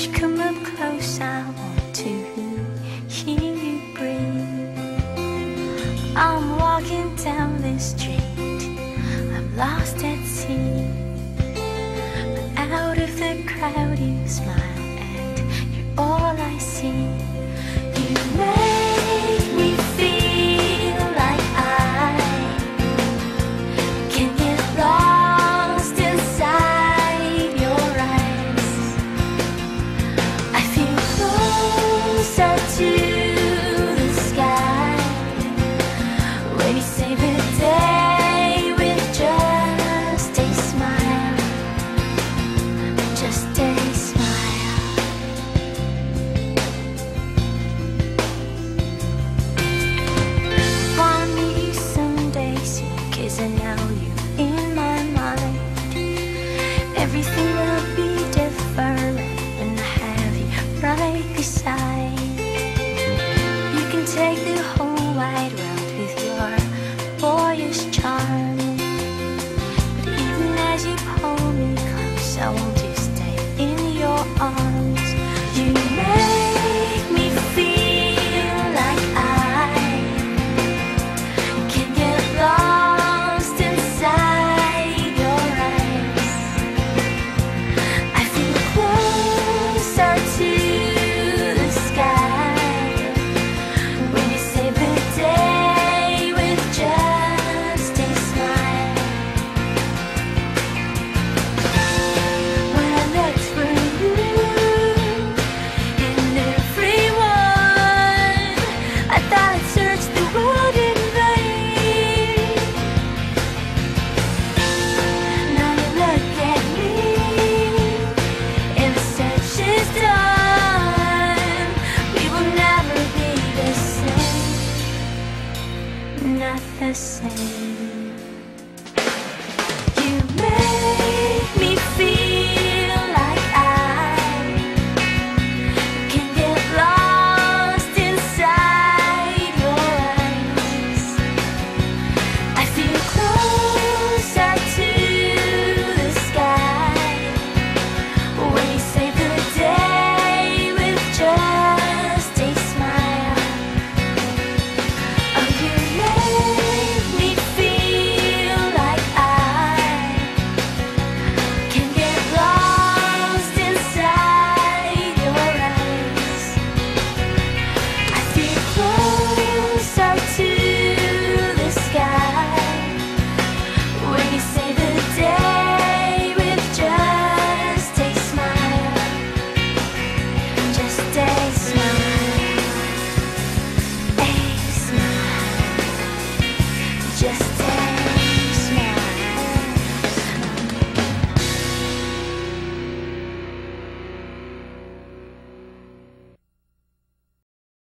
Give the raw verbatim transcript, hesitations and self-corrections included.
Won't you come up close? I want to hear you breathe. I'm walking down the street, I'm lost at sea, but out of the crowd you smile and you're all I see. You make me feel like I can get lost inside your eyes. I feel closer to the sky when you save the day with just a smile, just a smile. Want me someday soon, 'cause I know you in my mind. Everything will be different when I have you right beside. You can take the whole wide world with your boyish charm, but even as you pull me close, I want to stay in your arms. You make me feel like I can get lost inside your eyes. I feel closer to the sky when you save the day with just a smile. When I looked for you in everyone, I thought I'd searched the world in vain. Now you look at me and the search is done. We will never be the same, not the same.